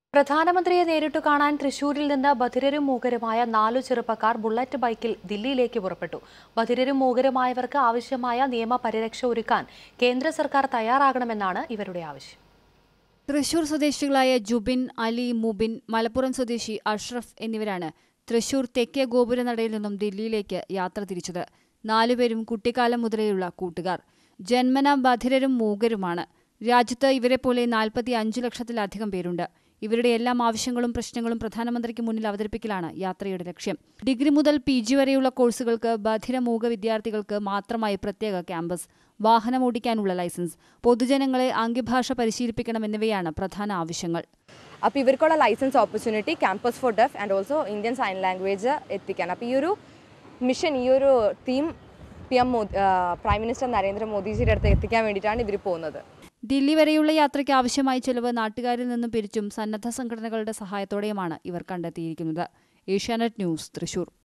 പ്രധാനമന്ത്രിയെ നേരിട്ടു കാണാൻ തൃശൂരിൽ നിന്ന് ബധിരരും മൂകരുമായ 4 ചെറുപ്പക്കാർ ബുള്ളറ്റ് ബൈക്കിൽ ദില്ലിയിലേക്ക് പുറപ്പെട്ടു. ബധിരരും മൂകരുമായവർക്ക് ആവശ്യമായ നിയമപരിരക്ഷ ഒരുക്കാൻ കേന്ദ്ര സർക്കാർ തയ്യാറാകണമെന്നാണ് ഇവരുടെ ആവശ്യം. തൃശൂർ സ്വദേശികളായ ജുബിൻ, അലി, മുബിൻ, മലപ്പുറം സ്വദേശി അഷ്റഫ് എന്നിവരാണ് തൃശൂർ തെക്കേ ഗോപുരനടയിൽ നിന്നും ദില്ലിയിലേക്ക് യാത്ര തിരിച്ചത്. 4 പേരും കുട്ടിക്കാലം മുതലേയുള്ള കൂട്ടുകാർ. ജന്മനാ ബധിരരും മൂകരുമാണ്. രാജ്യത്ത് ഇവരെപ്പോലെ 45 ലക്ഷത്തിലധികം പേരുണ്ട്. ഇവരുടെ എല്ലാ ആവശ്യങ്ങളും പ്രശ്നങ്ങളും പ്രധാനമന്ത്രിക്ക് മുന്നിൽ അവതരിപ്പിക്കലാണ് യാത്രയുടെ ലക്ഷ്യം. ഡിഗ്രി മുതൽ PG വരെയുള്ള കോഴ്സുകൾക്ക് ബധിര-മൂക വിദ്യാർത്ഥികൾക്ക് മാത്രമായി പ്രത്യേക ക്യാമ്പസ്, വാഹനമോടിക്കാനുള്ള ലൈസൻസ്, പൊതുജനങ്ങളെ ആംഗ്യഭാഷ പരിശീലിപ്പിക്കണം എന്നിവയാണ് പ്രധാന ആവശ്യങ്ങൾ. അപ്പോൾ ഇവർക്കുള്ള licence opportunity campus for deaf and also Indian sign language എത്തിക്കാൻ. അപ്പോൾ ഈ ഒരു മിഷൻ, ഈ ഒരു തീം പ്രൈം മിനിസ്റ്റർ നരേന്ദ്രമോദിജിയുടെ അടുത്ത് എത്തിക്കാൻ വേണ്ടിയിട്ടാണ് ഇവർ പോകുന്നത്. ദില്ലി വരെയുള്ള യാത്രയ്ക്ക് ആവശ്യമായ ചെലവ് നാട്ടുകാരിൽ നിന്നും പിരിച്ചും സന്നദ്ധ സംഘടനകളുടെ സഹായത്തോടെയുമാണ് ഇവർ കണ്ടെത്തിയിരിക്കുന്നത്. ഏഷ്യാനെറ്റ് ന്യൂസ്, തൃശൂർ.